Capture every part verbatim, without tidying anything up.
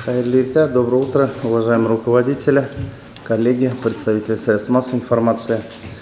Хайрлита, доброе утро, уважаемые руководители, коллеги, представители средств массовой информации.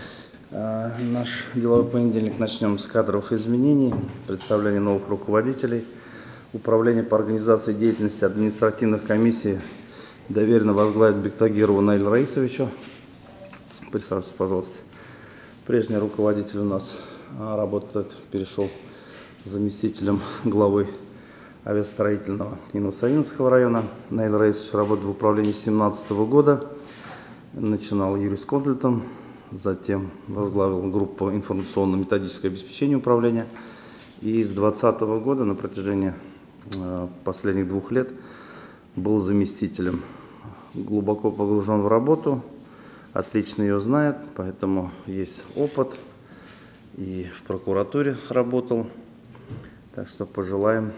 Наш деловой понедельник начнем с кадровых изменений, представления новых руководителей. Управление по организации деятельности административных комиссий доверенно возглавит Бектагирову Наилю Раисовичу. Присаживайтесь, пожалуйста. Прежний руководитель у нас работает, перешел заместителем главы авиастроительного Инно-Савинского района. Наиль Раисович работает в управлении с две тысячи семнадцатого года. Начинал юрисконсультом, затем возглавил группу информационно-методическое обеспечение управления. И с две тысячи двадцатого года на протяжении последних двух лет был заместителем. Глубоко погружен в работу, отлично ее знает, поэтому есть опыт. И в прокуратуре работал. Так что пожелаем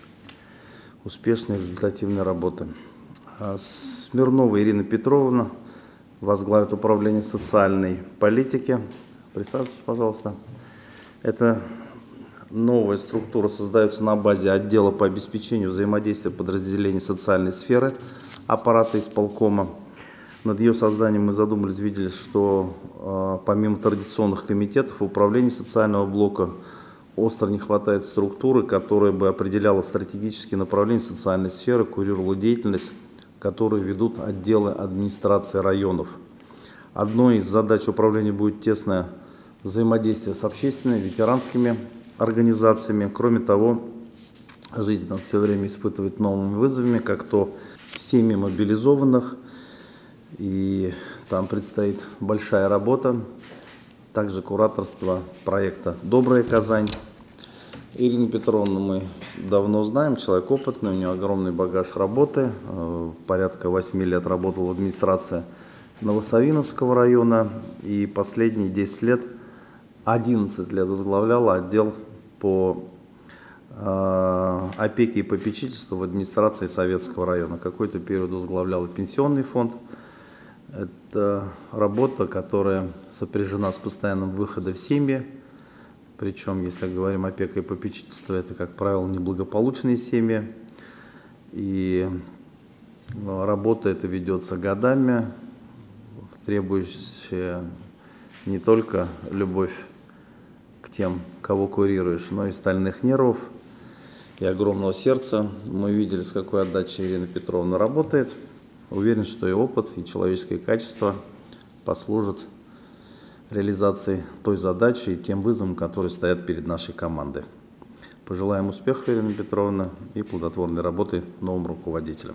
успешной результативной работы. Смирнова Ирина Петровна возглавит управление социальной политики. Присаживайтесь, пожалуйста. Это новая структура создается на базе отдела по обеспечению взаимодействия подразделений социальной сферы аппарата исполкома. Над ее созданием мы задумались, видели, что э, помимо традиционных комитетов в управлении социального блока остро не хватает структуры, которая бы определяла стратегические направления социальной сферы, курировала деятельность, которую ведут отделы администрации районов. Одной из задач управления будет тесное взаимодействие с общественными, ветеранскими организациями. Кроме того, жизнь нас все время испытывает новыми вызовами, как то в семьи мобилизованных, и там предстоит большая работа. Также кураторство проекта «Добрая Казань». Ирину Петровну мы давно знаем, человек опытный, у нее огромный багаж работы. Порядка восьми лет работал в администрации Новосавиновского района. И последние десять лет, одиннадцать лет возглавляла отдел по опеке и попечительству в администрации Советского района. Какой-то период возглавляла пенсионный фонд. Это работа, которая сопряжена с постоянным выходом в семьи. Причем, если говорим опека и попечительство, это, как правило, неблагополучные семьи. И работа эта ведется годами, требующая не только любовь к тем, кого курируешь, но и стальных нервов и огромного сердца. Мы видели, с какой отдачей Ирина Петровна работает. Уверен, что и опыт, и человеческие качества послужат реализации той задачи и тем вызовам, которые стоят перед нашей командой. Пожелаем успехов, Ирина Петровна, и плодотворной работы новым руководителям.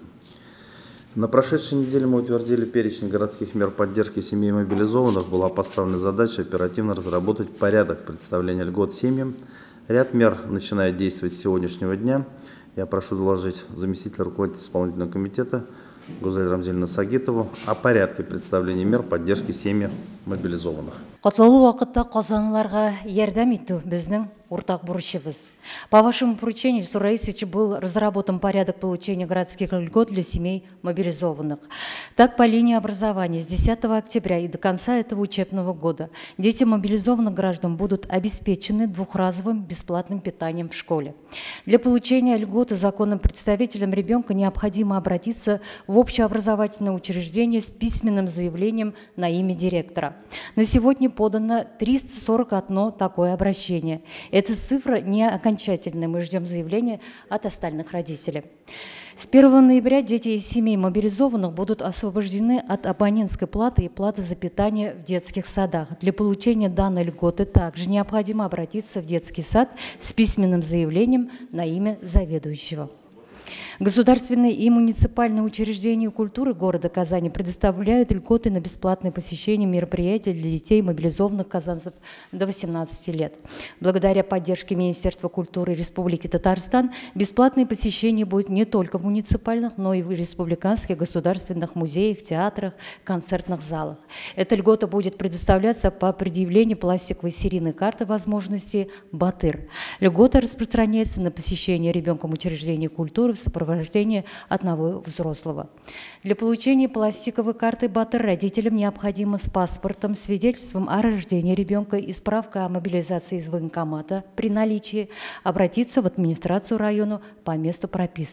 На прошедшей неделе мы утвердили перечень городских мер поддержки семей мобилизованных. Была поставлена задача оперативно разработать порядок представления льгот семьям. Ряд мер начинает действовать с сегодняшнего дня. Я прошу доложить заместителя руководителя исполнительного комитета Гузель Рамзельевну Сагитову о порядке представления мер поддержки семьи мобилизованных. Котлалуу вакытта казанларга ярдәм итү безнең уртак бурычыбыз. По вашему поручению, Ильсур Раисович, был разработан порядок получения городских льгот для семей мобилизованных. Так, по линии образования с десятого октября и до конца этого учебного года дети мобилизованных граждан будут обеспечены двухразовым бесплатным питанием в школе. Для получения льготы законным представителям ребенка необходимо обратиться в общеобразовательное учреждение с письменным заявлением на имя директора. На сегодня подано триста сорок одно такое обращение. Эта цифра не окончательная, мы ждем заявления от остальных родителей. С первого ноября дети из семей мобилизованных будут освобождены от абонентской платы и платы за питание в детских садах. Для получения данной льготы также необходимо обратиться в детский сад с письменным заявлением на имя заведующего. Государственные и муниципальные учреждения культуры города Казани предоставляют льготы на бесплатное посещение мероприятий для детей мобилизованных казанцев до восемнадцати лет. Благодаря поддержке Министерства культуры Республики Татарстан бесплатное посещение будет не только в муниципальных, но и в республиканских государственных музеях, театрах, концертных залах. Эта льгота будет предоставляться по предъявлению пластиковой серийной карты возможностей «Батыр». Льгота распространяется на посещение ребенком учреждений культуры в сопровождении одного взрослого. Для получения пластиковой карты «Батыр» родителям необходимо с паспортом, свидетельством о рождении ребенка и справкой о мобилизации из военкомата при наличии обратиться в администрацию района по месту прописки.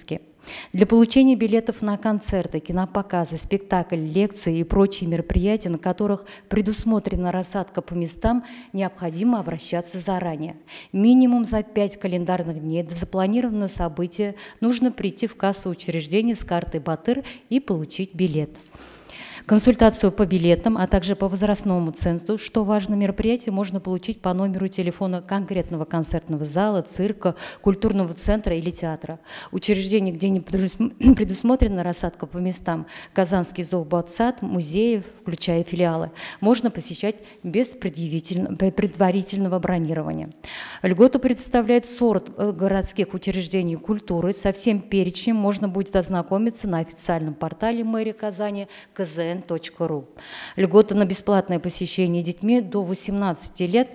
Для получения билетов на концерты, кинопоказы, спектакли, лекции и прочие мероприятия, на которых предусмотрена рассадка по местам, необходимо обращаться заранее. Минимум за пять календарных дней до запланированного события нужно прийти в кассу учреждения с картой «Батыр» и получить билет. Консультацию по билетам, а также по возрастному цензу, что важно, мероприятие можно получить по номеру телефона конкретного концертного зала, цирка, культурного центра или театра. Учреждение, где не предусмотрена рассадка по местам, Казанский зообатсад, музеи, включая филиалы, можно посещать без предварительного бронирования. Льготу предоставляет сорок городских учреждений культуры. Со всем перечнем можно будет ознакомиться на официальном портале мэрии Казани ка зэ эн точка ру. Льгота на бесплатное посещение детьми до восемнадцати лет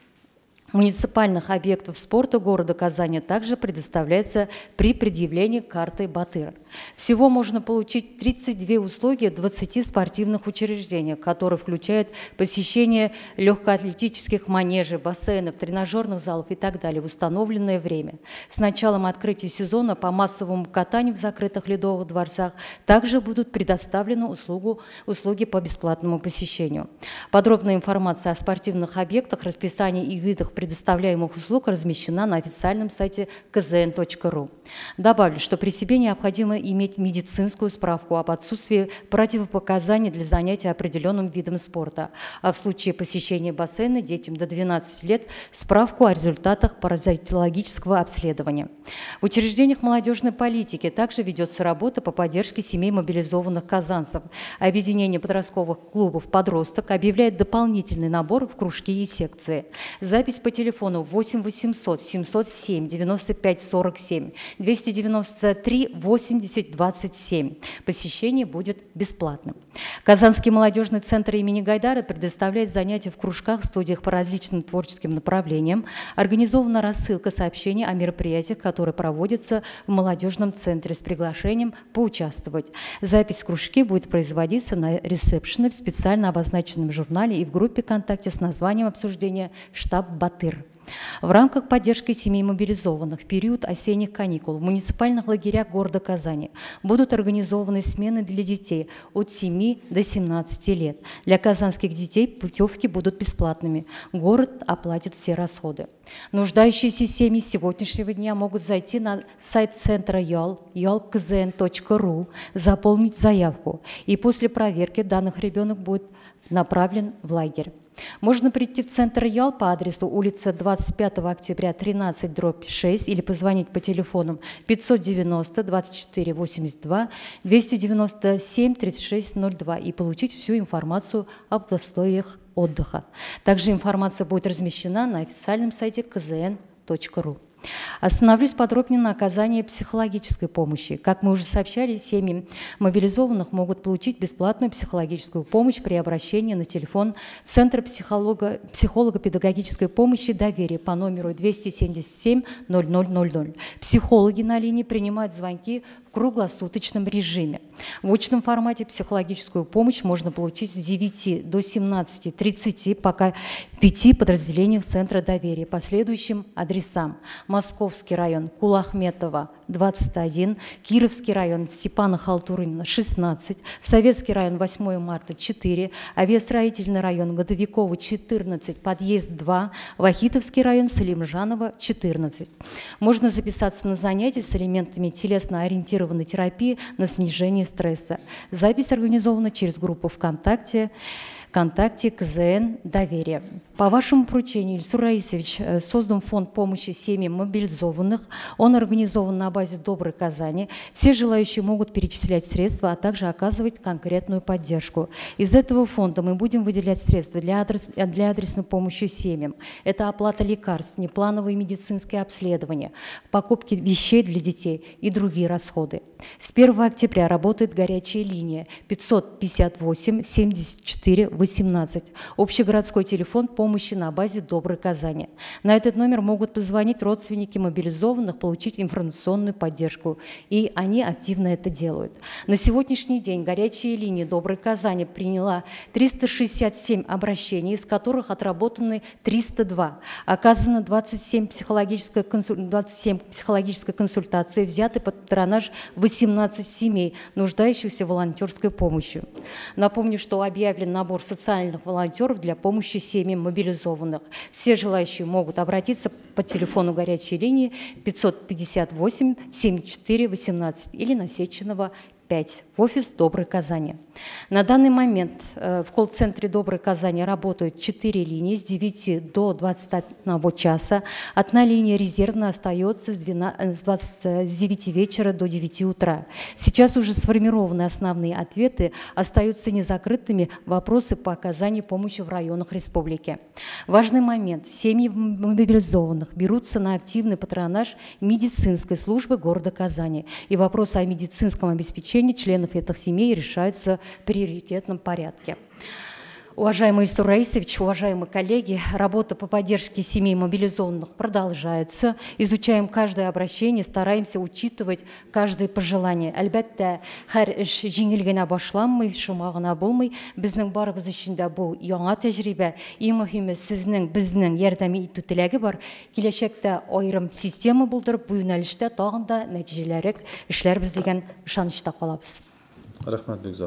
муниципальных объектов спорта города Казани также предоставляется при предъявлении карты «Батыр». Всего можно получить тридцать две услуги в двадцати спортивных учреждениях, которые включают посещение легкоатлетических манежей, бассейнов, тренажерных залов и так далее в установленное время. С началом открытия сезона по массовому катанию в закрытых ледовых дворцах также будут предоставлены услугу, услуги по бесплатному посещению. Подробная информация о спортивных объектах, расписании и видах предоставляемых услуг размещена на официальном сайте ка зэ эн точка ру. Добавлю, что при себе необходимо иметь медицинскую справку об отсутствии противопоказаний для занятия определенным видом спорта, а в случае посещения бассейна детям до двенадцати лет справку о результатах паразитологического обследования. В учреждениях молодежной политики также ведется работа по поддержке семей мобилизованных казанцев. Объединение подростковых клубов «Подросток» объявляет дополнительный набор в кружки и секции. Запись по телефону восемь восемьсот семьсот семь девяносто пять сорок семь двести девяносто три восемьдесят двадцать семь. Посещение будет бесплатным. Казанский молодежный центр имени Гайдара предоставляет занятия в кружках, студиях по различным творческим направлениям. Организована рассылка сообщений о мероприятиях, которые проводятся в молодежном центре с приглашением поучаствовать. Запись в кружки будет производиться на ресепшене в специально обозначенном журнале и в группе ВКонтакте с названием обсуждения «Штаб Батыр». В рамках поддержки семей мобилизованных в период осенних каникул в муниципальных лагерях города Казани будут организованы смены для детей от семи до семнадцати лет. Для казанских детей путевки будут бесплатными. Город оплатит все расходы. Нуждающиеся семьи с сегодняшнего дня могут зайти на сайт центра ЮАЛ, юал точка ка зэ эн точка ру, заполнить заявку, и после проверки данных ребенок будет направлен в лагерь. Можно прийти в центр ЮАЛ по адресу улица двадцать пятого октября, тринадцать, дробь шесть, или позвонить по телефонам пятьсот девяносто двадцать четыре восемьдесят два двести девяносто семь тридцать шесть ноль два и получить всю информацию об условиях отдыха. Также информация будет размещена на официальном сайте ка зэ эн точка ру. Остановлюсь подробнее на оказании психологической помощи. Как мы уже сообщали, семьи мобилизованных могут получить бесплатную психологическую помощь при обращении на телефон Центра психолога, психолого-педагогической помощи «Доверие» по номеру двести семьдесят семь ноль ноль ноль ноль. Психологи на линии принимают звонки в круглосуточном режиме. В очном формате психологическую помощь можно получить с девяти до семнадцати тридцати, пока в пяти подразделениях Центра «Доверие» по следующим адресам: Московский район, Кулахметова, двадцать один, Кировский район, Степана Халтурина, шестнадцать, Советский район, восьмое марта, четыре, Авиастроительный район, Годовикова, четырнадцать, подъезд два, Вахитовский район, Салимжанова, четырнадцать. Можно записаться на занятия с элементами телесно-ориентированной терапии на снижение стресса. Запись организована через группу ВКонтакте. ВКонтакте ка зэ эн «Доверие». По вашему поручению, Ильсур Раисович, создан фонд помощи семьям мобилизованных. Он организован на базе «Доброй Казани». Все желающие могут перечислять средства, а также оказывать конкретную поддержку. Из этого фонда мы будем выделять средства для, адрес, для адресной помощи семьям. Это оплата лекарств, неплановые медицинские обследования, покупки вещей для детей и другие расходы. С первого октября работает горячая линия пятьсот пятьдесят восемь семьдесят четыре восемнадцать. Общегородской телефон помощи на базе «Доброй Казани». На этот номер могут позвонить родственники мобилизованных, получить информационную поддержку. И они активно это делают. На сегодняшний день горячая линия «Доброй Казани» приняла триста шестьдесят семь обращений, из которых отработаны триста два. Оказано двадцать семь психологической консультации, взяты под патронаж восемнадцать семей, нуждающихся в волонтерской помощи. Напомню, что объявлен набор социальных волонтеров для помощи семьям мобилизованных. Все желающие могут обратиться по телефону горячей линии пятьсот пятьдесят восемь семьдесят четыре восемнадцать или на Сеченова пять в офис «Доброй Казани». На данный момент э, в колл-центре «Доброй Казани» работают четыре линии с девяти до двадцати одного часа. Одна линия резервно остается с, двенадцати, с, двадцати, с девяти вечера до девяти утра. Сейчас уже сформированы основные ответы, остаются незакрытыми вопросы по оказанию помощи в районах республики. Важный момент. Семьи мобилизованных берутся на активный патронаж медицинской службы города Казани. И вопросы о медицинском обеспечении членов этих семей решаются в приоритетном порядке. Уважаемый Ильсур Раисович, уважаемые коллеги, работа по поддержке семей мобилизованных продолжается. Изучаем каждое обращение, стараемся учитывать каждое пожелание. Әлбәттә, һәр эш җиңел генә башланмый, шома гына булмый. Безнең барыбыз өчен дә бу яңа тәҗрибә. Иң мөһиме сезнең, безнең ярдәм итү теләге бар. Киләчәктә аерым система булдырып, бу юнәлештә тагын да нәтиҗәлерәк эшләрбез дигән ышанычта калабыз. Рахмат, Бекзат.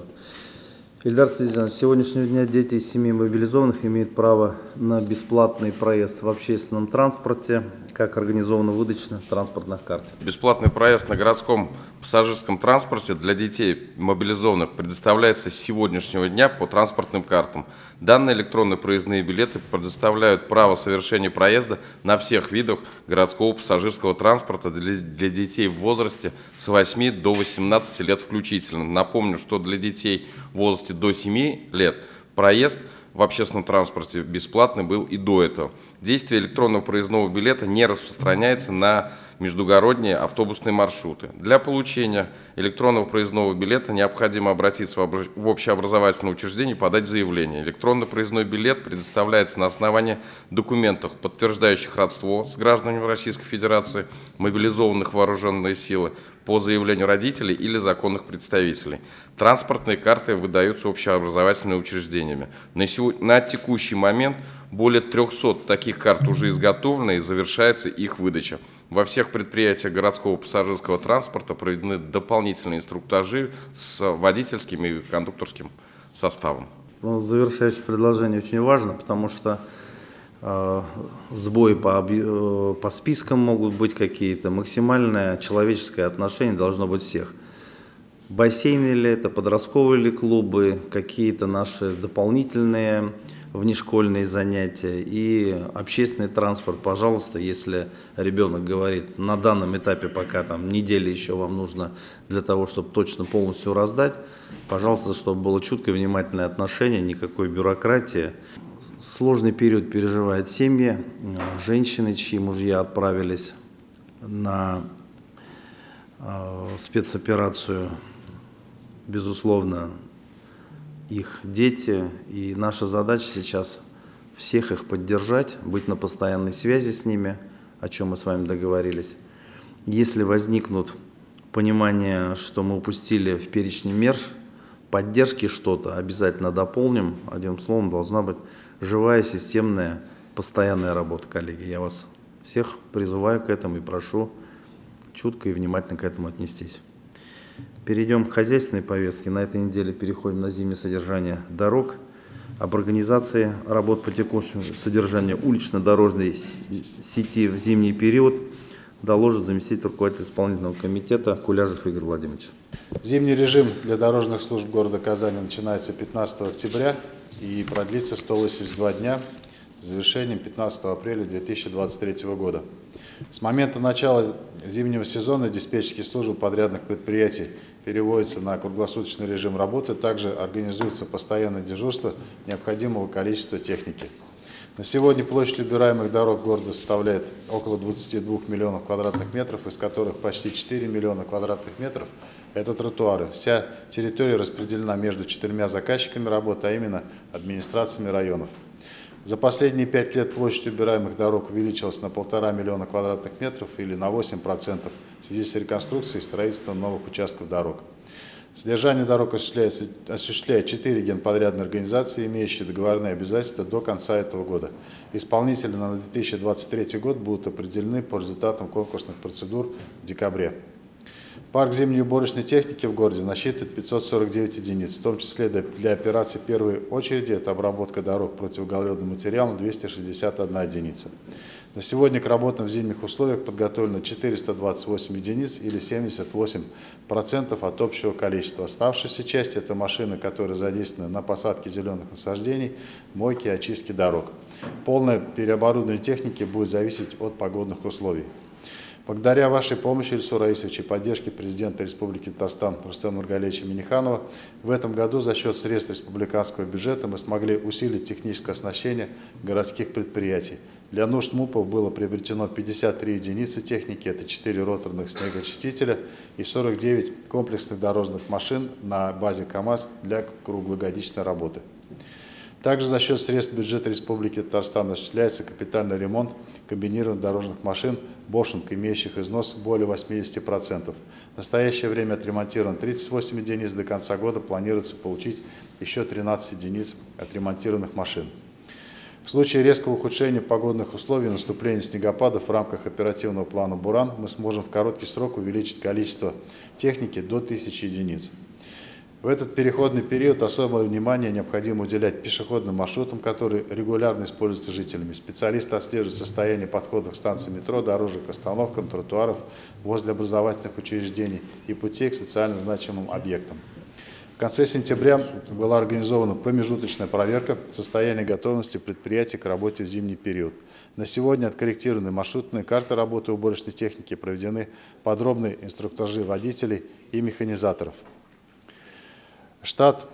Ильдар Сизянович, с сегодняшнего дня дети из семей мобилизованных имеют право на бесплатный проезд в общественном транспорте, как организована выдача транспортных карт. Бесплатный проезд на городском пассажирском транспорте для детей мобилизованных предоставляется с сегодняшнего дня по транспортным картам. Данные электронные проездные билеты предоставляют право совершения проезда на всех видах городского пассажирского транспорта для, для детей в возрасте с восьми до восемнадцати лет включительно. Напомню, что для детей в возрасте до семи лет проезд в общественном транспорте бесплатный был и до этого. Действие электронного проездного билета не распространяется на междугородние автобусные маршруты. Для получения электронного проездного билета необходимо обратиться в общеобразовательное учреждение и подать заявление. Электронный проездной билет предоставляется на основании документов, подтверждающих родство с гражданами Российской Федерации, мобилизованных в вооруженные силы, по заявлению родителей или законных представителей. Транспортные карты выдаются общеобразовательными учреждениями. На, сегодня, на текущий момент более трёхсот таких карт уже изготовлено и завершается их выдача. Во всех предприятиях городского пассажирского транспорта проведены дополнительные инструктажи с водительским и кондукторским составом. Ну, завершающее предложение очень важно, потому что э, сбои по, э, по спискам могут быть какие-то. Максимальное человеческое отношение должно быть всех. Бассейны ли это, подростковые ли клубы, какие-то наши дополнительные внешкольные занятия и общественный транспорт. Пожалуйста, если ребенок говорит, на данном этапе пока там недели еще вам нужно для того, чтобы точно полностью раздать, пожалуйста, чтобы было чуткое внимательное отношение, никакой бюрократии. Сложный период переживают семьи, женщины, чьи мужья отправились на э, спецоперацию, безусловно, их дети, и наша задача сейчас всех их поддержать, быть на постоянной связи с ними, о чем мы с вами договорились. Если возникнут понимание, что мы упустили в перечне мер поддержки что-то, обязательно дополним. Одним словом, должна быть живая, системная, постоянная работа, коллеги. Я вас всех призываю к этому и прошу чутко и внимательно к этому отнестись. Перейдем к хозяйственной повестке. На этой неделе переходим на зимнее содержание дорог. Об организации работ по текущему содержанию улично-дорожной сети в зимний период доложит заместитель руководителя исполнительного комитета Куляжев Игорь Владимирович. Зимний режим для дорожных служб города Казани начинается пятнадцатого октября и продлится сто восемьдесят два дня с завершением пятнадцатого апреля две тысячи двадцать третьего года. С момента начала зимнего сезона диспетчерские службы подрядных предприятий переводятся на круглосуточный режим работы, также организуется постоянное дежурство необходимого количества техники. На сегодня площадь убираемых дорог города составляет около двадцати двух миллионов квадратных метров, из которых почти четыре миллиона квадратных метров – это тротуары. Вся территория распределена между четырьмя заказчиками работы, а именно администрациями районов. За последние пять лет площадь убираемых дорог увеличилась на полтора миллиона квадратных метров или на восемь процентов в связи с реконструкцией и строительством новых участков дорог. Содержание дорог осуществляет четыре генподрядные организации, имеющие договорные обязательства до конца этого года. Исполнители на две тысячи двадцать третий год будут определены по результатам конкурсных процедур в декабре. Парк зимней уборочной техники в городе насчитывает пятьсот сорок девять единиц, в том числе для операций первой очереди, это обработка дорог противоуголовным материалом, двести шестьдесят одна единица. На сегодня к работам в зимних условиях подготовлено четыреста двадцать восемь единиц или семьдесят восемь процентов от общего количества. Оставшаяся часть – это машины, которые задействованы на посадке зеленых насаждений, мойке и очистке дорог. Полное переоборудование техники будет зависеть от погодных условий. Благодаря вашей помощи, Ильсур Раисович, и поддержке президента Республики Татарстан Рустема Нургалиевича Минниханова, в этом году за счет средств республиканского бюджета мы смогли усилить техническое оснащение городских предприятий. Для нужд МУПов было приобретено пятьдесят три единицы техники, это четыре роторных снегоочистителя и сорок девять комплексных дорожных машин на базе КАМАЗ для круглогодичной работы. Также за счет средств бюджета Республики Татарстан осуществляется капитальный ремонт комбинированных дорожных машин «Бошинг», имеющих износ более восьмидесяти процентов. В настоящее время отремонтировано тридцать восемь единиц, до конца года планируется получить еще тринадцать единиц отремонтированных машин. В случае резкого ухудшения погодных условий и наступления снегопадов в рамках оперативного плана «Буран» мы сможем в короткий срок увеличить количество техники до тысячи единиц. В этот переходный период особое внимание необходимо уделять пешеходным маршрутам, которые регулярно используются жителями. Специалисты отслеживают состояние подходов к станциям метро, дорожек, остановкам, тротуаров возле образовательных учреждений и путей к социально значимым объектам. В конце сентября была организована промежуточная проверка состояния готовности предприятий к работе в зимний период. На сегодня откорректированы маршрутные карты работы уборочной техники, проведены подробные инструктажи водителей и механизаторов. Штат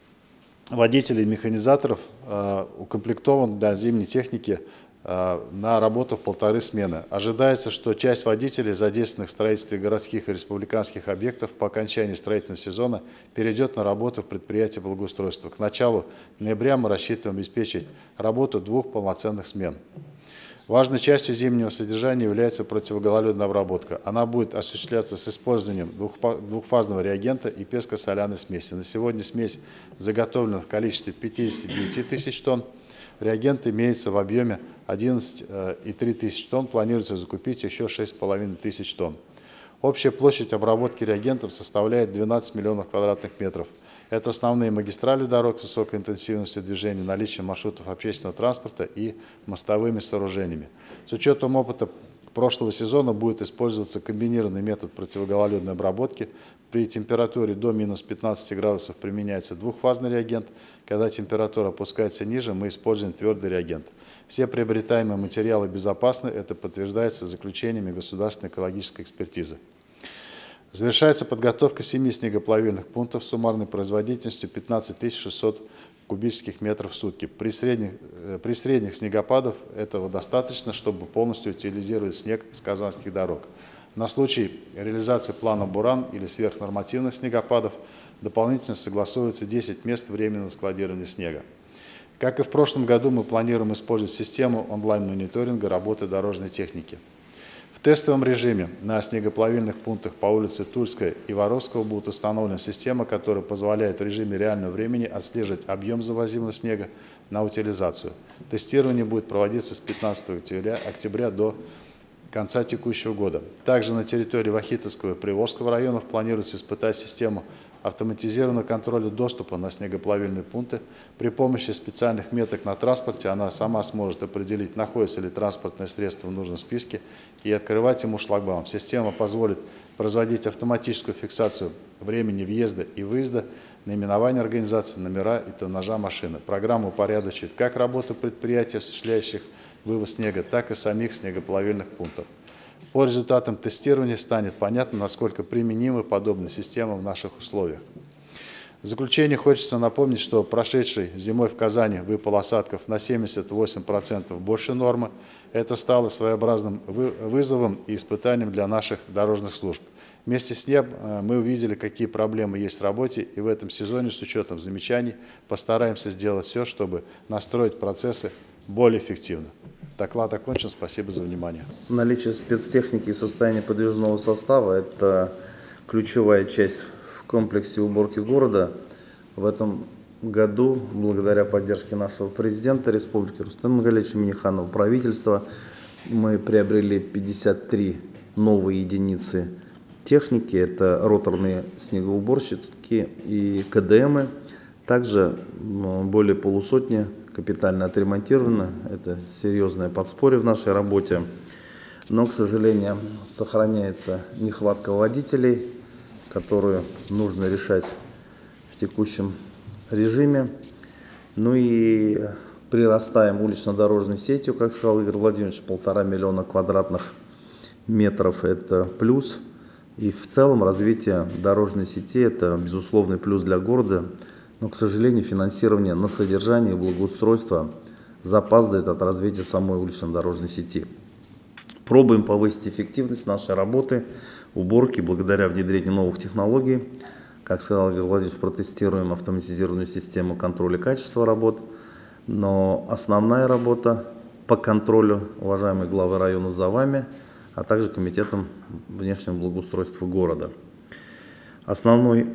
водителей и механизаторов э, укомплектован для зимней техники э, на работу в полторы смены. Ожидается, что часть водителей, задействованных в строительстве городских и республиканских объектов по окончании строительного сезона, перейдет на работу в предприятие благоустройства. К началу ноября мы рассчитываем обеспечить работу двух полноценных смен. Важной частью зимнего содержания является противогололедная обработка. Она будет осуществляться с использованием двухфазного реагента и песко-соляной смеси. На сегодня смесь заготовлена в количестве пятидесяти девяти тысяч тонн. Реагент имеется в объеме одиннадцать и три тысячи тонн. Планируется закупить еще шесть с половиной тысяч тонн. Общая площадь обработки реагентов составляет двенадцать миллионов квадратных метров. Это основные магистрали дорог с высокой интенсивностью движения, наличием маршрутов общественного транспорта и мостовыми сооружениями. С учетом опыта прошлого сезона будет использоваться комбинированный метод противогололедной обработки. При температуре до минус пятнадцати градусов применяется двухфазный реагент. Когда температура опускается ниже, мы используем твердый реагент. Все приобретаемые материалы безопасны, это подтверждается заключениями государственной экологической экспертизы. Завершается подготовка семи снегоплавильных пунктов с суммарной производительностью пятнадцать тысяч шестьсот кубических метров в сутки. При средних, при средних снегопадах этого достаточно, чтобы полностью утилизировать снег с казанских дорог. На случай реализации плана «Буран» или сверхнормативных снегопадов дополнительно согласовывается десять мест временного складирования снега. Как и в прошлом году, мы планируем использовать систему онлайн-мониторинга работы дорожной техники. В тестовом режиме на снегоплавильных пунктах по улице Тульская и Воровского будет установлена система, которая позволяет в режиме реального времени отслеживать объем завозимого снега на утилизацию. Тестирование будет проводиться с пятнадцатого октября до конца текущего года. Также на территории Вахитовского и Приволжского районов планируется испытать систему автоматизированного контроля доступа на снегоплавильные пункты. При помощи специальных меток на транспорте она сама сможет определить, находится ли транспортное средство в нужном списке, и открывать ему шлагбаум. Система позволит производить автоматическую фиксацию времени въезда и выезда, наименования организации, номера и тоннажа машины. Программа упорядочит как работу предприятий, осуществляющих вывоз снега, так и самих снегоплавильных пунктов. По результатам тестирования станет понятно, насколько применимы подобные системы в наших условиях. В заключение хочется напомнить, что прошедшей зимой в Казани выпало осадков на семьдесят восемь процентов больше нормы. Это стало своеобразным вызовом и испытанием для наших дорожных служб. Вместе с ним мы увидели, какие проблемы есть в работе, и в этом сезоне с учетом замечаний постараемся сделать все, чтобы настроить процессы более эффективно. Доклад окончен. Спасибо за внимание. Наличие спецтехники и состояние подвижного состава – это ключевая часть в комплексе уборки города. В этом году, благодаря поддержке нашего президента Республики Рустема Нургалиевича Минниханова, правительства, мы приобрели пятьдесят три новые единицы техники. Это роторные снегоуборщики и КДМы. Также более полусотни капитально отремонтированы. Это серьезное подспорье в нашей работе. Но, к сожалению, сохраняется нехватка водителей, которую нужно решать в текущем режиме. Ну и прирастаем улично-дорожной сетью, как сказал Игорь Владимирович, полтора миллиона квадратных метров – это плюс. И в целом развитие дорожной сети – это безусловный плюс для города. Но, к сожалению, финансирование на содержание и благоустройство запаздывает от развития самой улично-дорожной сети. Пробуем повысить эффективность нашей работы, уборки, благодаря внедрению новых технологий. Как сказал Игорь Владимирович, протестируем автоматизированную систему контроля качества работ. Но основная работа по контролю, уважаемые главы районов, за вами, а также Комитетом внешнего благоустройства города. Основной,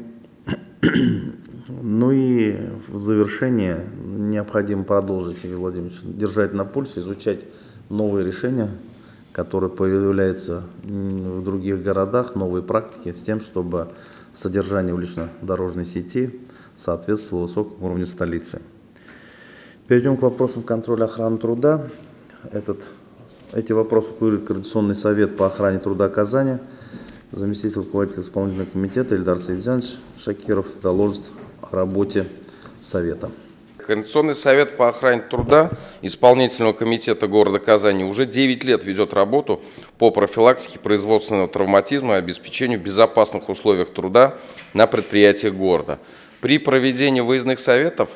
ну и в завершение необходимо продолжить, Игорь Владимирович, держать на пульсе, изучать новые решения, которые появляются в других городах, новые практики, с тем, чтобы содержание улично-дорожной сети соответствовало высокому уровню столицы. Перейдем к вопросам контроля охраны труда. Этот, эти вопросы курирует Координационный совет по охране труда Казани. Заместитель руководителя исполнительного комитета Ильдар Саидзянович Шакиров доложит о работе совета. Координационный совет по охране труда исполнительного комитета города Казани уже девять лет ведет работу по профилактике производственного травматизма и обеспечению безопасных условий труда на предприятиях города. При проведении выездных советов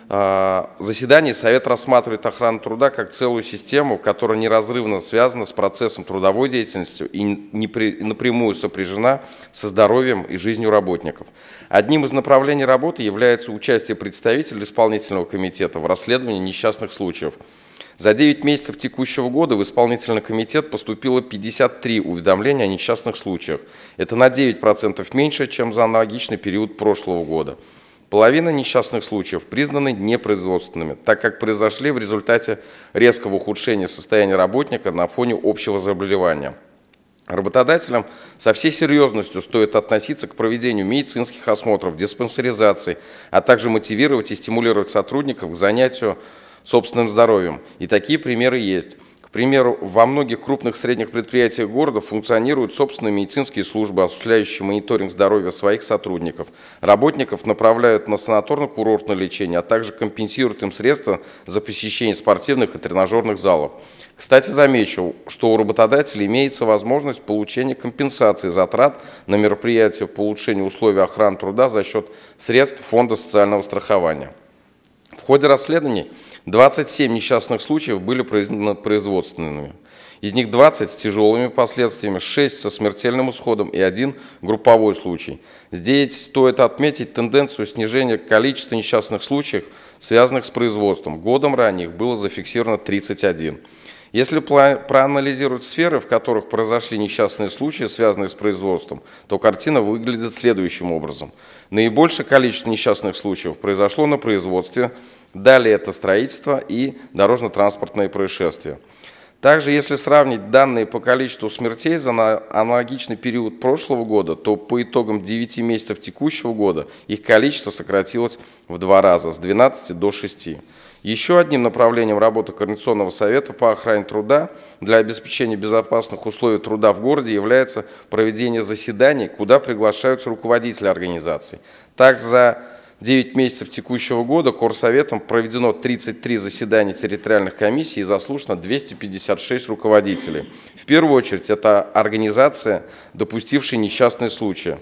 заседаний совет рассматривает охрану труда как целую систему, которая неразрывно связана с процессом трудовой деятельности и напрямую сопряжена со здоровьем и жизнью работников. Одним из направлений работы является участие представителей исполнительного комитета в расследовании несчастных случаев. За девять месяцев текущего года в исполнительный комитет поступило пятьдесят три уведомления о несчастных случаях. Это на девять процентов меньше, чем за аналогичный период прошлого года. Половина несчастных случаев признаны непроизводственными, так как произошли в результате резкого ухудшения состояния работника на фоне общего заболевания. Работодателям со всей серьезностью стоит относиться к проведению медицинских осмотров, диспансеризации, а также мотивировать и стимулировать сотрудников к занятию собственным здоровьем. И такие примеры есть. К примеру, во многих крупных средних предприятиях города функционируют собственные медицинские службы, осуществляющие мониторинг здоровья своих сотрудников. Работников направляют на санаторно-курортное лечение, а также компенсируют им средства за посещение спортивных и тренажерных залов. Кстати, замечу, что у работодателя имеется возможность получения компенсации затрат на мероприятия по улучшению условий охраны труда за счет средств Фонда социального страхования. В ходе расследований двадцать семь несчастных случаев были признаны производственными. Из них двадцать с тяжелыми последствиями, шесть со смертельным исходом и один групповой случай. Здесь стоит отметить тенденцию снижения количества несчастных случаев, связанных с производством. Годом ранее их было зафиксировано тридцать один. Если проанализировать сферы, в которых произошли несчастные случаи, связанные с производством, то картина выглядит следующим образом. Наибольшее количество несчастных случаев произошло на производстве, далее это строительство и дорожно-транспортные происшествия. Также, если сравнить данные по количеству смертей за аналогичный период прошлого года, то по итогам девяти месяцев текущего года их количество сократилось в два раза, с двенадцати до шести. Еще одним направлением работы Координационного совета по охране труда для обеспечения безопасных условий труда в городе является проведение заседаний, куда приглашаются руководители организаций. Так, за девять месяцев текущего года Корсоветом проведено тридцать три заседания территориальных комиссий и заслушано двести пятьдесят шесть руководителей. В первую очередь, это организация, допустившая несчастные случаи.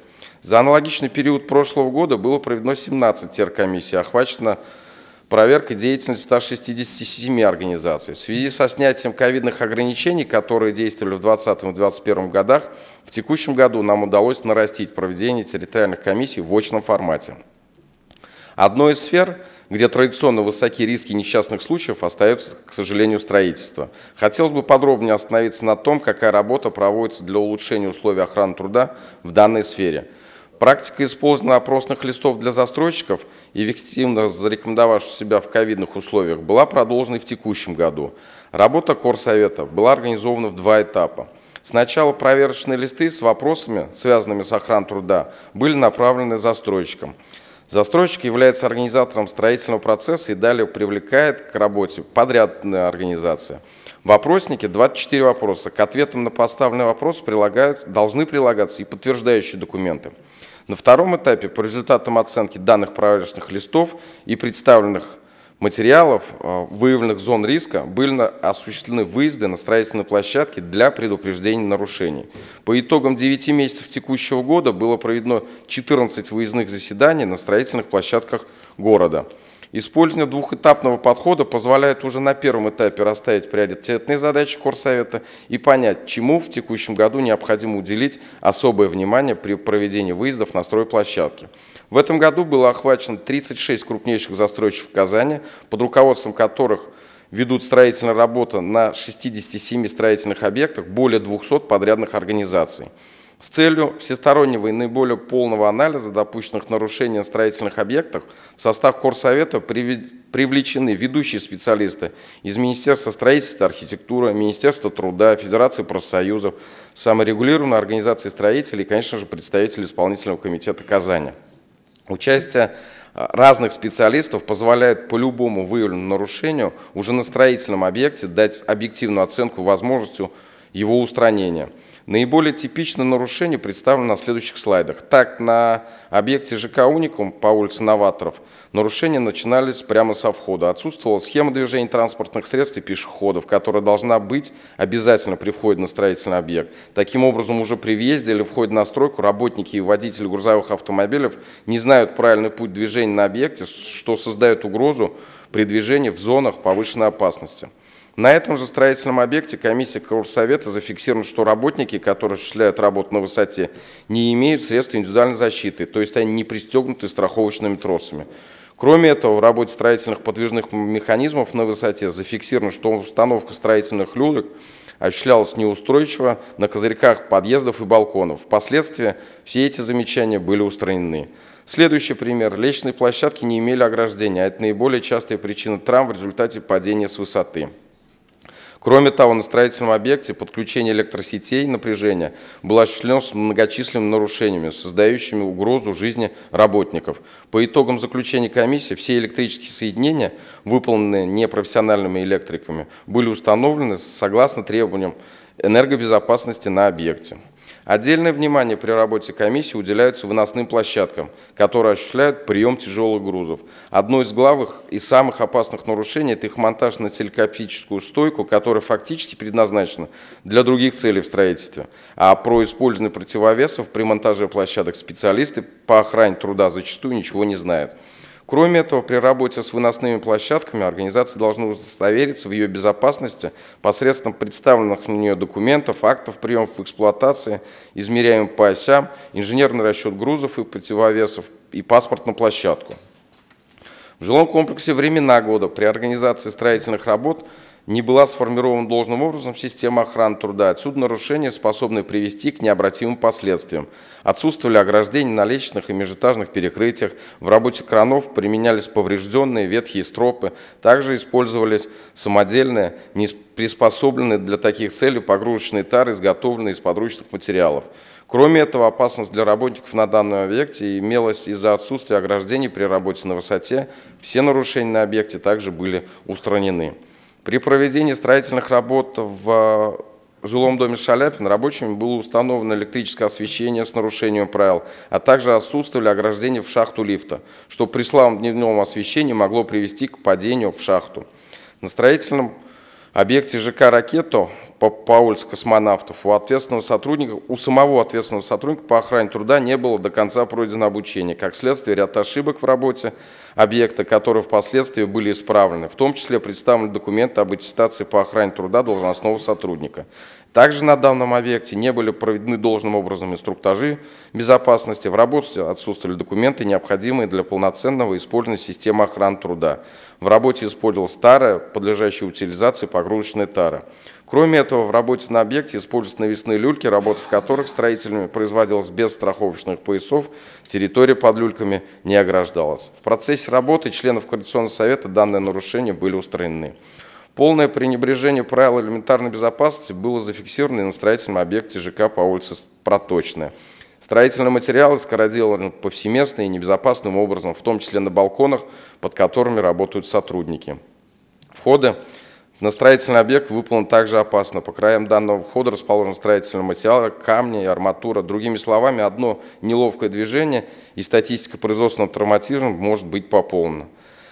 За аналогичный период прошлого года было проведено семнадцать теркомиссий, охвачено проверкой деятельности ста шестидесяти семи организаций. В связи со снятием ковидных ограничений, которые действовали в двадцатом и двадцать первом годах, в текущем году нам удалось нарастить проведение территориальных комиссий в очном формате. Одной из сфер, где традиционно высоки риски несчастных случаев, остается, к сожалению, строительство. Хотелось бы подробнее остановиться на том, какая работа проводится для улучшения условий охраны труда в данной сфере. Практика использования опросных листов для застройщиков, эффективно зарекомендовавших себя в ковидных условиях, была продолжена и в текущем году. Работа Корсовета была организована в два этапа. Сначала проверочные листы с вопросами, связанными с охраной труда, были направлены застройщикам. Застройщик является организатором строительного процесса и далее привлекает к работе подрядная организация. В опроснике двадцать четыре вопроса. К ответам на поставленный вопрос прилагают, должны прилагаться и подтверждающие документы. На втором этапе по результатам оценки данных проверочных листов и представленных материалов, выявленных зон риска, были осуществлены выезды на строительные площадки для предупреждения нарушений. По итогам девяти месяцев текущего года было проведено четырнадцать выездных заседаний на строительных площадках города. Использование двухэтапного подхода позволяет уже на первом этапе расставить приоритетные задачи Корсовета и понять, чему в текущем году необходимо уделить особое внимание при проведении выездов на стройплощадке. В этом году было охвачено тридцать шесть крупнейших застройщиков Казани, под руководством которых ведут строительные работы на шестидесяти семи строительных объектах более двухсот подрядных организаций. С целью всестороннего и наиболее полного анализа допущенных нарушений на строительных объектах в состав Корсовета привлечены ведущие специалисты из Министерства строительства и архитектуры, Министерства труда, Федерации профсоюзов, саморегулированной организации строителей и, конечно же, представители исполнительного комитета Казани. Участие разных специалистов позволяет по любому выявленному нарушению уже на строительном объекте дать объективную оценку возможностью его устранения. Наиболее типичное нарушение представлено на следующих слайдах. Так, на объекте ЖК «Уникум» по улице Новаторов нарушения начинались прямо со входа. Отсутствовала схема движения транспортных средств и пешеходов, которая должна быть обязательно при входе на строительный объект. Таким образом, уже при въезде или входе на стройку работники и водители грузовых автомобилей не знают правильный путь движения на объекте, что создает угрозу при движении в зонах повышенной опасности. На этом же строительном объекте комиссия Корсовета зафиксировала, что работники, которые осуществляют работу на высоте, не имеют средств индивидуальной защиты, то есть они не пристегнуты страховочными тросами. Кроме этого, в работе строительных подвижных механизмов на высоте зафиксировано, что установка строительных люлек осуществлялась неустойчиво на козырьках подъездов и балконов. Впоследствии все эти замечания были устранены. Следующий пример. Лестничные площадки не имели ограждения, а это наиболее частая причина травм в результате падения с высоты. Кроме того, на строительном объекте подключение электросетей напряжения было осуществлено с многочисленными нарушениями, создающими угрозу жизни работников. По итогам заключения комиссии все электрические соединения, выполненные непрофессиональными электриками, были установлены согласно требованиям энергобезопасности на объекте. Отдельное внимание при работе комиссии уделяется выносным площадкам, которые осуществляют прием тяжелых грузов. Одно из главных и самых опасных нарушений – это их монтаж на телескопическую стойку, которая фактически предназначена для других целей в строительстве. А про использование противовесов при монтаже площадок специалисты по охране труда зачастую ничего не знают. Кроме этого, при работе с выносными площадками организации должны удостовериться в ее безопасности посредством представленных на нее документов, актов приемов в эксплуатации, измеряемых по осям, инженерный расчет грузов и противовесов и паспорт на площадку. В жилом комплексе «Времена года» при организации строительных работ не была сформирована должным образом система охраны труда. Отсюда нарушения, способные привести к необратимым последствиям. Отсутствовали ограждения на лестничных и межэтажных перекрытиях. В работе кранов применялись поврежденные ветхие стропы. Также использовались самодельные, не приспособленные для таких целей погрузочные тары, изготовленные из подручных материалов. Кроме этого, опасность для работников на данном объекте имелась из-за отсутствия ограждений при работе на высоте. Все нарушения на объекте также были устранены. При проведении строительных работ в жилом доме Шаляпина рабочими было установлено электрическое освещение с нарушением правил, а также отсутствовали ограждения в шахту лифта, что при слабом дневном освещении могло привести к падению в шахту. На строительном объекте ЖК «Ракето» по, по улице Космонавтов, у ответственного сотрудника, у самого ответственного сотрудника по охране труда не было до конца пройдено обучение. Как следствие, ряд ошибок в работе объекта, которые впоследствии были исправлены. В том числе представлены документы об аттестации по охране труда должностного сотрудника. Также на данном объекте не были проведены должным образом инструктажи безопасности. В работе отсутствовали документы, необходимые для полноценного использования системы охраны труда. В работе использовалась тара, подлежащая утилизации погрузочная тара. Кроме этого, в работе на объекте используются навесные люльки, работа в которых строителями производилась без страховочных поясов, территория под люльками не ограждалась. В процессе работы членов Координационного совета данные нарушения были устранены. Полное пренебрежение правил элементарной безопасности было зафиксировано и на строительном объекте ЖК по улице Проточная. Строительные материалы скороделаны повсеместно и небезопасным образом, в том числе на балконах, под которыми работают сотрудники. Входы на строительный объект выполнены также опасно. По краям данного входа расположены строительные материалы, камни и арматура. Другими словами, одно неловкое движение и статистика производственного травматизма может быть пополнена.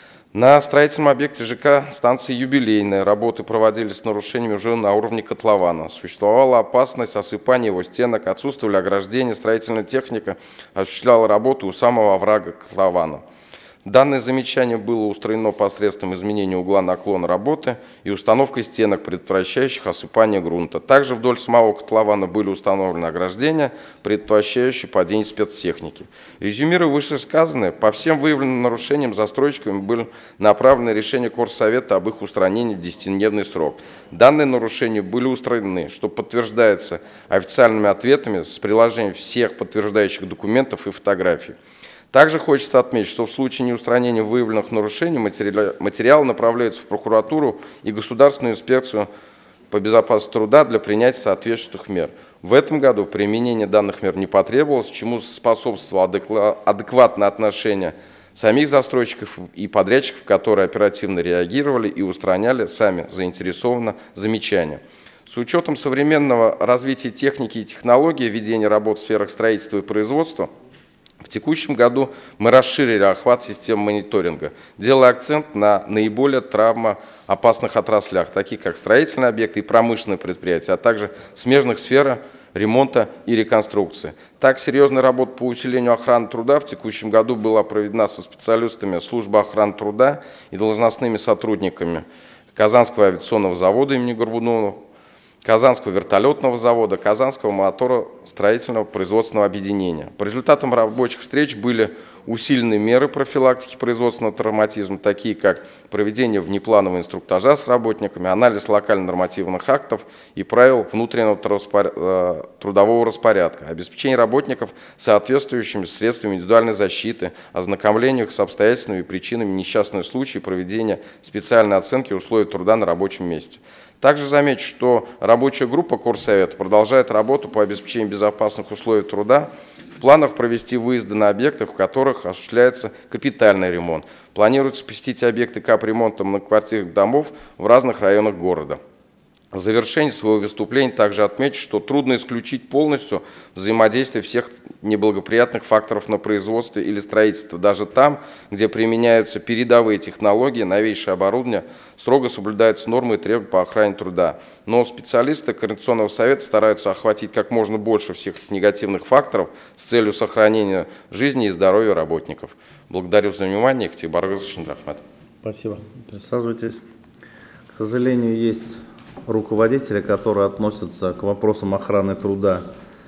На строительном объекте ЖК станции «Юбилейная» работы проводились с нарушениями уже на уровне котлована. Существовала опасность осыпания его стенок, отсутствовали ограждения, строительная техника осуществляла работу у самого оврага котлована. Данное замечание было устранено посредством изменения угла наклона работы и установкой стенок, предотвращающих осыпание грунта. Также вдоль самого котлована были установлены ограждения, предотвращающие падение спецтехники. Резюмируя вышесказанное, по всем выявленным нарушениям застройщиками были направлены решения Корсовета об их устранении в десятидневный срок. Данные нарушения были устранены, что подтверждается официальными ответами с приложением всех подтверждающих документов и фотографий. Также хочется отметить, что в случае неустранения выявленных нарушений материалы направляются в прокуратуру и Государственную инспекцию по безопасности труда для принятия соответствующих мер. В этом году применение данных мер не потребовалось, чему способствовало адекватное отношение самих застройщиков и подрядчиков, которые оперативно реагировали и устраняли сами заинтересованно замечания. С учетом современного развития техники и технологий ведения работ в сферах строительства и производства, в текущем году мы расширили охват систем мониторинга, делая акцент на наиболее травмоопасных отраслях, таких как строительные объекты и промышленные предприятия, а также смежных сферах ремонта и реконструкции. Так, серьезная работа по усилению охраны труда в текущем году была проведена со специалистами службы охраны труда и должностными сотрудниками Казанского авиационного завода имени Горбунова, Казанского вертолетного завода, Казанского моторостроительного производственного объединения. По результатам рабочих встреч были усилены меры профилактики производственного травматизма, такие как проведение внепланового инструктажа с работниками, анализ локально-нормативных актов и правил внутреннего трудового распорядка, обеспечение работников соответствующими средствами индивидуальной защиты, ознакомление их с обстоятельствами и причинами несчастных случаев, проведение специальной оценки условий труда на рабочем месте. Также замечу, что рабочая группа Корсовета продолжает работу по обеспечению безопасных условий труда. В планах провести выезды на объекты, в которых осуществляется капитальный ремонт. Планируется посетить объекты капремонта многоквартирных домов в разных районах города. В завершении своего выступления также отмечу, что трудно исключить полностью взаимодействие всех неблагоприятных факторов на производстве или строительстве. Даже там, где применяются передовые технологии, новейшее оборудование, строго соблюдаются нормы и требования по охране труда. Но специалисты Координационного совета стараются охватить как можно больше всех негативных факторов с целью сохранения жизни и здоровья работников. Благодарю за внимание. Екатерина Баргазовна Шандрахмат. Спасибо. Присаживайтесь. К сожалению, есть руководители, которые относятся к вопросам охраны труда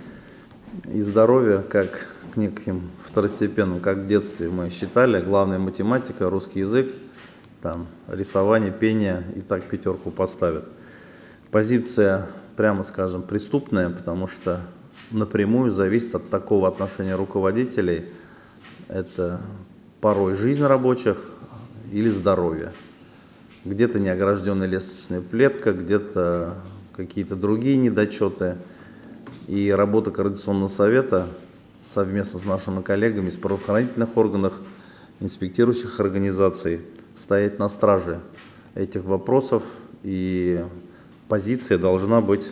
и здоровья как к неким второстепенным, как в детстве мы считали, главная математика, русский язык, там, рисование, пение, и так пятерку поставят. Позиция, прямо скажем, преступная, потому что напрямую зависит от такого отношения руководителей. Это порой жизнь рабочих или здоровье. Где-то неогражденная лестничная плетка, где-то какие-то другие недочеты. И работа Координационного совета совместно с нашими коллегами из правоохранительных органов, инспектирующих организаций стоять на страже этих вопросов. И позиция должна быть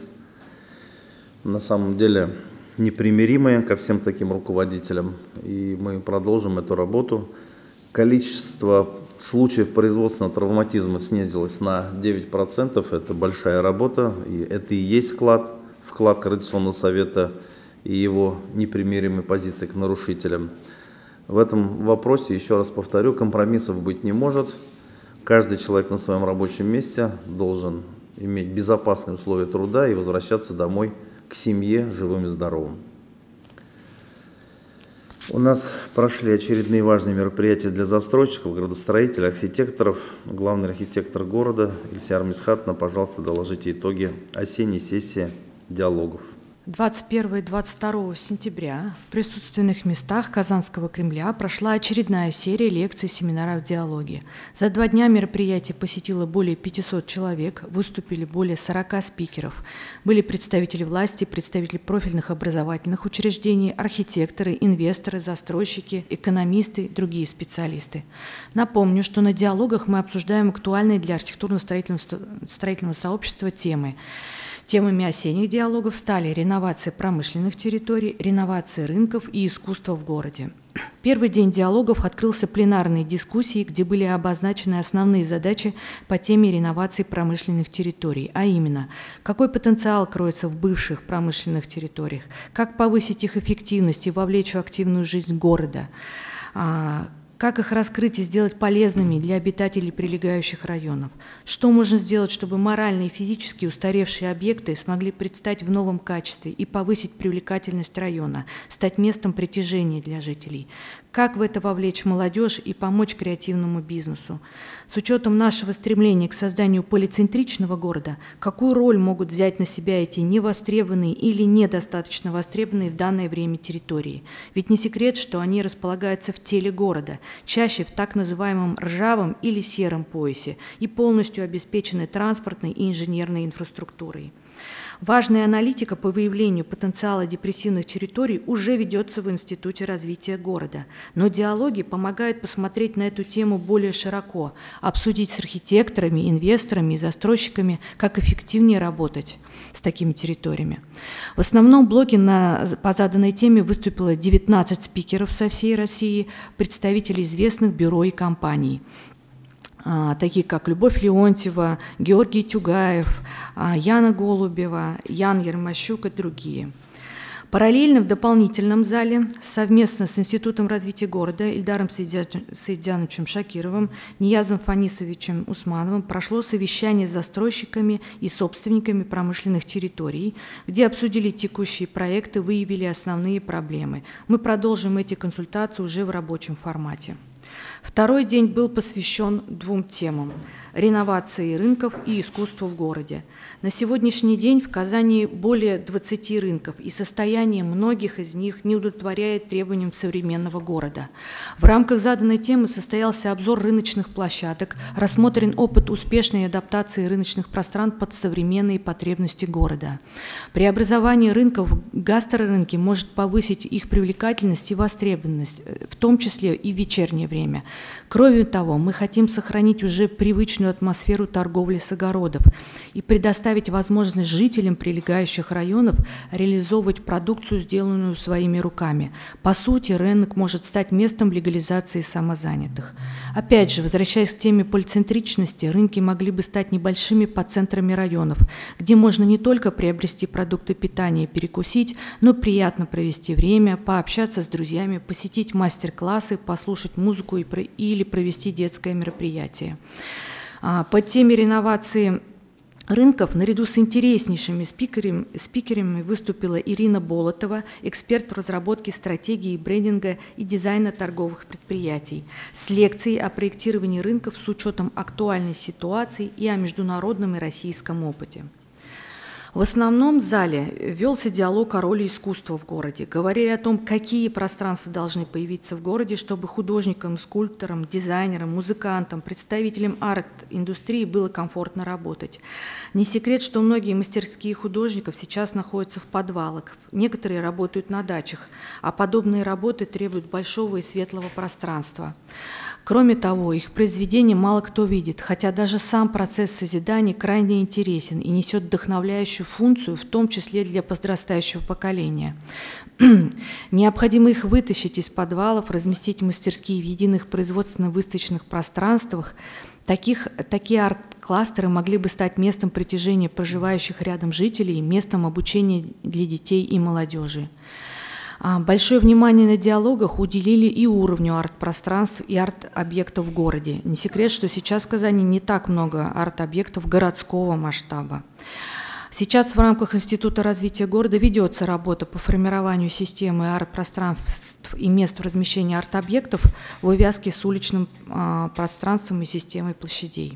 на самом деле непримиримая ко всем таким руководителям. И мы продолжим эту работу. Количество случаев производственного травматизма снизилось на девять процентов. Это большая работа, и это и есть вклад, вклад Координационного совета и его непримиримой позиции к нарушителям. В этом вопросе, еще раз повторю, компромиссов быть не может. Каждый человек на своем рабочем месте должен иметь безопасные условия труда и возвращаться домой к семье живым и здоровым. У нас прошли очередные важные мероприятия для застройщиков, градостроителей, архитекторов. Главный архитектор города Ильсияр Мисхатовна, пожалуйста, доложите итоги осенней сессии диалогов. двадцать первого и двадцать второго сентября в присутственных местах Казанского Кремля прошла очередная серия лекций и семинаров диалоги. За два дня мероприятие посетило более пятисот человек, выступили более сорока спикеров. Были представители власти, представители профильных образовательных учреждений, архитекторы, инвесторы, застройщики, экономисты и другие специалисты. Напомню, что на диалогах мы обсуждаем актуальные для архитектурно-строительного сообщества темы. Темами осенних диалогов стали реновация промышленных территорий, реновация рынков и искусство в городе. Первый день диалогов открылся пленарной дискуссией, где были обозначены основные задачи по теме реновации промышленных территорий, а именно, какой потенциал кроется в бывших промышленных территориях, как повысить их эффективность и вовлечь в активную жизнь города, как их раскрыть и сделать полезными для обитателей прилегающих районов? Что можно сделать, чтобы морально и физически устаревшие объекты смогли предстать в новом качестве и повысить привлекательность района, стать местом притяжения для жителей? Как в это вовлечь молодежь и помочь креативному бизнесу? С учетом нашего стремления к созданию полицентричного города, какую роль могут взять на себя эти невостребованные или недостаточно востребованные в данное время территории? Ведь не секрет, что они располагаются в теле города, чаще в так называемом ржавом или сером поясе и полностью обеспечены транспортной и инженерной инфраструктурой. Важная аналитика по выявлению потенциала депрессивных территорий уже ведется в Институте развития города, но диалоги помогают посмотреть на эту тему более широко, обсудить с архитекторами, инвесторами и застройщиками, как эффективнее работать с такими территориями. В основном блоке на, по заданной теме выступило девятнадцать спикеров со всей России, представителей известных бюро и компаний, такие как Любовь Леонтьева, Георгий Тюгаев, Яна Голубева, Ян Ермощук и другие. Параллельно в дополнительном зале совместно с Институтом развития города Ильдаром Саидяновичем Шакировым, Ниязом Фанисовичем Усмановым прошло совещание с застройщиками и собственниками промышленных территорий, где обсудили текущие проекты, выявили основные проблемы. Мы продолжим эти консультации уже в рабочем формате. Второй день был посвящен двум темам – реновации рынков и искусству в городе. На сегодняшний день в Казани более двадцати рынков, и состояние многих из них не удовлетворяет требованиям современного города. В рамках заданной темы состоялся обзор рыночных площадок, рассмотрен опыт успешной адаптации рыночных пространств под современные потребности города. Преобразование рынков в гастрорынки может повысить их привлекательность и востребованность, в том числе и в вечернее время. Кроме того, мы хотим сохранить уже привычную атмосферу торговли с огородов и предоставить возможность жителям прилегающих районов реализовывать продукцию, сделанную своими руками. По сути, рынок может стать местом легализации самозанятых. Опять же, возвращаясь к теме полицентричности, рынки могли бы стать небольшими подцентрами районов, где можно не только приобрести продукты питания и перекусить, но приятно провести время, пообщаться с друзьями, посетить мастер-классы, послушать музыку и, или провести детское мероприятие. По теме реновации рынков наряду с интереснейшими спикерами, спикерами выступила Ирина Болотова, эксперт в разработке стратегии брендинга и дизайна торговых предприятий, с лекцией о проектировании рынков с учетом актуальной ситуации и о международном и российском опыте. В основном зале велся диалог о роли искусства в городе. Говорили о том, какие пространства должны появиться в городе, чтобы художникам, скульпторам, дизайнерам, музыкантам, представителям арт-индустрии было комфортно работать. Не секрет, что многие мастерские художников сейчас находятся в подвалах, некоторые работают на дачах, а подобные работы требуют большого и светлого пространства. Кроме того, их произведения мало кто видит, хотя даже сам процесс созидания крайне интересен и несет вдохновляющую функцию, в том числе для подрастающего поколения. Необходимо их вытащить из подвалов, разместить мастерские в единых производственно-выставочных пространствах. Таких, такие арт-кластеры могли бы стать местом притяжения проживающих рядом жителей, местом обучения для детей и молодежи. Большое внимание на диалогах уделили и уровню арт-пространств и арт-объектов в городе. Не секрет, что сейчас в Казани не так много арт-объектов городского масштаба. Сейчас в рамках Института развития города ведется работа по формированию системы арт-пространств и мест размещения арт-объектов в увязке с уличным а, пространством и системой площадей.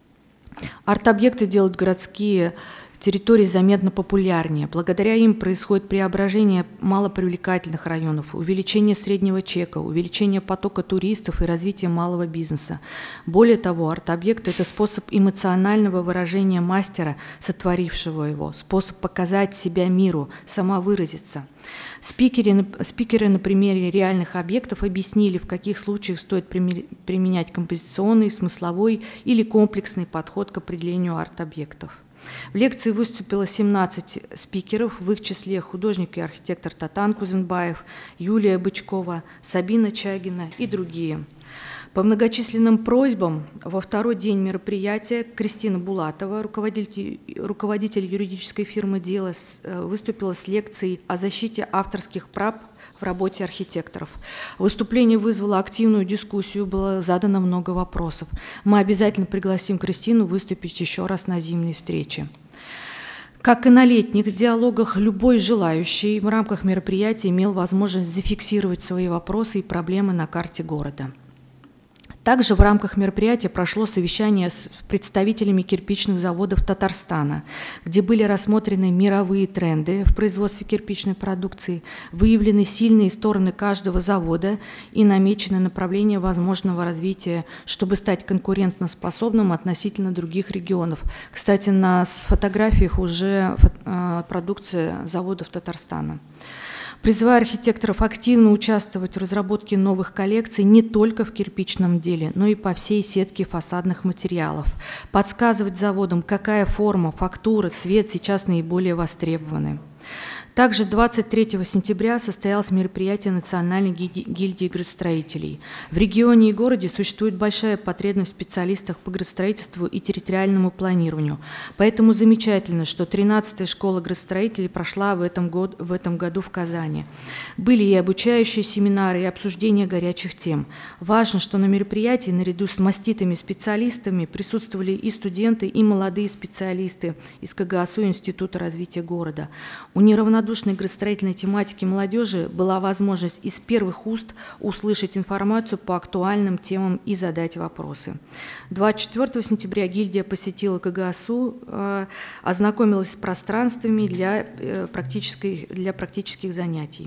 Арт-объекты делают городские территории заметно популярнее. Благодаря им происходит преображение малопривлекательных районов, увеличение среднего чека, увеличение потока туристов и развитие малого бизнеса. Более того, арт-объект – это способ эмоционального выражения мастера, сотворившего его, способ показать себя миру, самовыразиться. Спикеры, спикеры на примере реальных объектов объяснили, в каких случаях стоит применять композиционный, смысловой или комплексный подход к определению арт-объектов. В лекции выступило семнадцать спикеров, в их числе художник и архитектор Татан Кузенбаев, Юлия Бычкова, Сабина Чагина и другие. По многочисленным просьбам во второй день мероприятия Кристина Булатова, руководитель, руководитель юридической фирмы «Дело», выступила с лекцией о защите авторских прав в работе архитекторов. Выступление вызвало активную дискуссию, было задано много вопросов. Мы обязательно пригласим Кристину выступить еще раз на зимней встрече. Как и на летних диалогах, любой желающий в рамках мероприятия имел возможность зафиксировать свои вопросы и проблемы на карте города. Также в рамках мероприятия прошло совещание с представителями кирпичных заводов Татарстана, где были рассмотрены мировые тренды в производстве кирпичной продукции, выявлены сильные стороны каждого завода и намечены направления возможного развития, чтобы стать конкурентоспособным относительно других регионов. Кстати, на фотографиях уже продукция заводов Татарстана. Призываю архитекторов активно участвовать в разработке новых коллекций не только в кирпичном деле, но и по всей сетке фасадных материалов. Подсказывать заводам, какая форма, фактура, цвет сейчас наиболее востребованы. Также двадцать третьего сентября состоялось мероприятие Национальной гильдии градостроителей. В регионе и городе существует большая потребность в специалистах по градостроительству и территориальному планированию. Поэтому замечательно, что тринадцатая школа градостроителей прошла в этом, год, в этом году в Казани. Были и обучающие семинары, и обсуждения горячих тем. Важно, что на мероприятии наряду с маститыми специалистами присутствовали и студенты, и молодые специалисты из КГАСУ и Института развития города. У неравнодушной градостроительной тематики молодежи была возможность из первых уст услышать информацию по актуальным темам и задать вопросы. двадцать четвёртого сентября гильдия посетила КГАСУ, э, ознакомилась с пространствами для, э, практической, для практических занятий.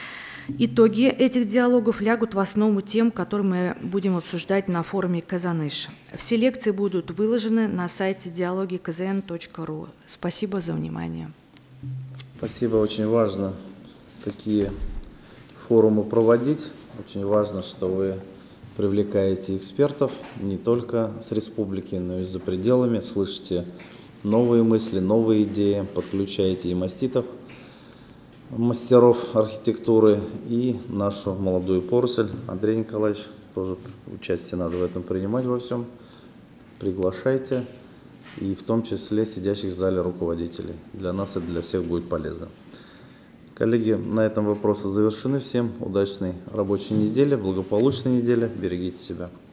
Итоги этих диалогов лягут в основу тем, которые мы будем обсуждать на форуме Казаныш. Все лекции будут выложены на сайте диалоги кэ зэ эн точка ру. Спасибо за внимание. Спасибо, очень важно такие форумы проводить. Очень важно, что вы привлекаете экспертов не только с республики, но и за пределами, слышите новые мысли, новые идеи, подключаете и маститов, мастеров архитектуры, и нашу молодую поросль. Андрей Николаевич, тоже участие надо в этом принимать во всем. Приглашайте. И в том числе сидящих в зале руководителей. Для нас это для всех будет полезно. Коллеги, на этом вопросы завершены. Всем удачной рабочей недели, благополучной недели. Берегите себя.